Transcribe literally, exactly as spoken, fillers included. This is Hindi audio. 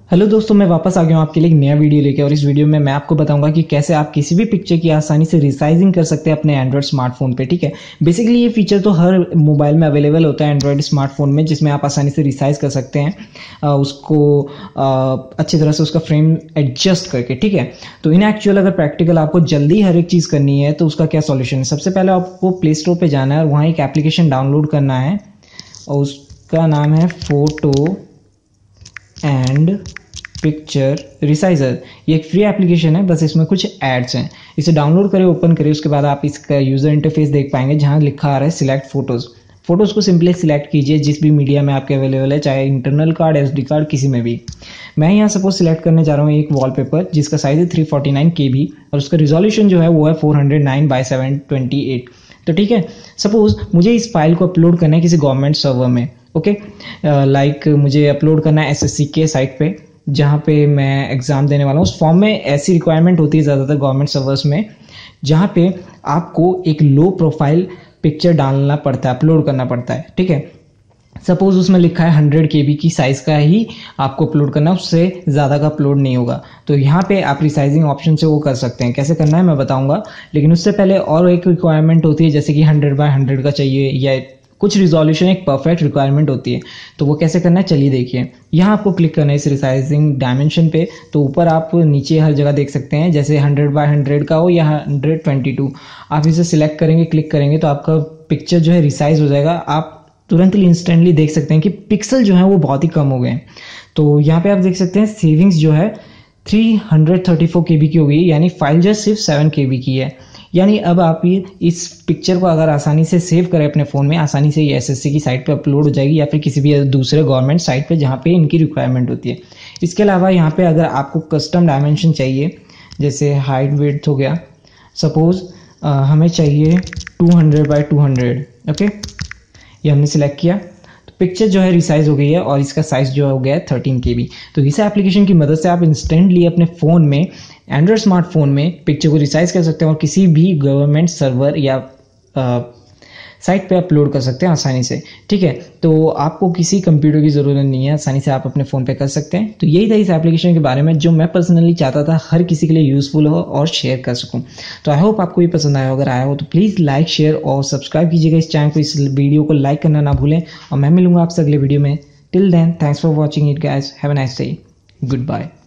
हेलो दोस्तों, मैं वापस आ गया हूँ आपके लिए एक नया वीडियो लेके। और इस वीडियो में मैं आपको बताऊंगा कि कैसे आप किसी भी पिक्चर की आसानी से रिसाइजिंग कर सकते हैं अपने एंड्रॉयड स्मार्टफोन पे। ठीक है, बेसिकली ये फीचर तो हर मोबाइल में अवेलेबल होता है एंड्रॉयड स्मार्टफोन में, जिसमें आप आसानी से रिसाइज कर सकते हैं आ, उसको आ, अच्छी तरह से उसका फ्रेम एडजस्ट करके। ठीक है, तो इन एक्चुअल अगर प्रैक्टिकल आपको जल्दी हर एक चीज़ करनी है तो उसका क्या सॉल्यूशन है। सबसे पहले आपको प्ले स्टोर पर जाना है और वहाँ एक एप्लीकेशन डाउनलोड करना है और उसका नाम है फोटो एंड पिक्चर रिसाइजर। ये एक फ्री एप्लीकेशन है, बस इसमें कुछ एड्स हैं। इसे डाउनलोड करें, ओपन करें, उसके बाद आप इसका यूज़र इंटरफेस देख पाएंगे जहां लिखा आ रहा है सिलेक्ट फोटोज़। फोटोज़ को सिंपली सिलेक्ट कीजिए जिस भी मीडिया में आपके अवेलेबल है, चाहे इंटरनल कार्ड, एसडी कार्ड, किसी में भी। मैं यहाँ सपोज सिलेक्ट करने जा रहा हूँ एक वॉलपेपर जिसका साइज है थ्री फोर्टी नाइन के बी और उसका रिजोल्यूशन जो है वो है four hundred nine by seven twenty eight. तो ठीक है, सपोज मुझे इस फाइल को अपलोड करना है किसी गवर्नमेंट सर्वर में। ओके, लाइक मुझे अपलोड करना है एसएससी के साइट पे जहाँ पे मैं एग्ज़ाम देने वाला हूँ। उस फॉर्म में ऐसी रिक्वायरमेंट होती है ज़्यादातर गवर्नमेंट सर्वर्स में, जहाँ पे आपको एक लो प्रोफाइल पिक्चर डालना पड़ता है, अपलोड करना पड़ता है। ठीक है, सपोज उसमें लिखा है हंड्रेड के बी की साइज़ का ही आपको अपलोड करना है, उससे ज़्यादा का अपलोड नहीं होगा। तो यहाँ पे आप रिसाइजिंग ऑप्शन से वो कर सकते हैं। कैसे करना है मैं बताऊँगा, लेकिन उससे पहले और एक रिक्वायरमेंट होती है, जैसे कि हंड्रेड बाय हंड्रेड का चाहिए या कुछ रिजोल्यूशन एक परफेक्ट रिक्वायरमेंट होती है। तो वो कैसे करना है चलिए देखिए। यहाँ आपको क्लिक करना है इस रिसाइजिंग डायमेंशन पे। तो ऊपर आप नीचे हर जगह देख सकते हैं, जैसे हंड्रेड बाय हंड्रेड का हो या हंड्रेड ट्वेंटी टू, आप इसे सिलेक्ट करेंगे, क्लिक करेंगे तो आपका पिक्चर जो है रिसाइज हो जाएगा। आप तुरंत इंस्टेंटली देख सकते हैं कि पिक्सल जो है वो बहुत ही कम हो गए हैं। तो यहाँ पे आप देख सकते हैं सेविंग्स जो है three hundred thirty four KB बी की हो गई, यानी फाइल जो सिर्फ सेवन के बी की है। यानी अब आप ये इस पिक्चर को अगर आसानी से सेव करें अपने फ़ोन में, आसानी से ये एसएससी की साइट पे अपलोड हो जाएगी या फिर किसी भी दूसरे गवर्नमेंट साइट पे जहाँ पे इनकी रिक्वायरमेंट होती है। इसके अलावा यहाँ पे अगर आपको कस्टम डायमेंशन चाहिए, जैसे हाइट विड्थ हो गया, सपोज हमें चाहिए two hundred by two hundred. Okay, ये हमने सिलेक्ट किया तो पिक्चर जो है रिसाइज हो गई है और इसका साइज जो हो गया है थर्टीन के बी। तो इस एप्लीकेशन की मदद से आप इंस्टेंटली अपने फ़ोन में, एंड्रॉयड स्मार्टफोन में पिक्चर को रिसाइज कर सकते हैं और किसी भी गवर्नमेंट सर्वर या आ, साइट पे अपलोड कर सकते हैं आसानी से। ठीक है, तो आपको किसी कंप्यूटर की ज़रूरत नहीं है, आसानी से आप अपने फ़ोन पे कर सकते हैं। तो यही था इस एप्लीकेशन के बारे में जो मैं पर्सनली चाहता था हर किसी के लिए यूज़फुल हो और शेयर कर सकूं। तो आई होप आपको ये पसंद आया। अगर आया हो तो प्लीज़ लाइक, शेयर और सब्सक्राइब कीजिएगा इस चैनल को। इस वीडियो को लाइक करना ना भूलें और मैं मिलूंगा आपसे अगले वीडियो में। Till then, thanks for watching it guys, have a nice day, good bye.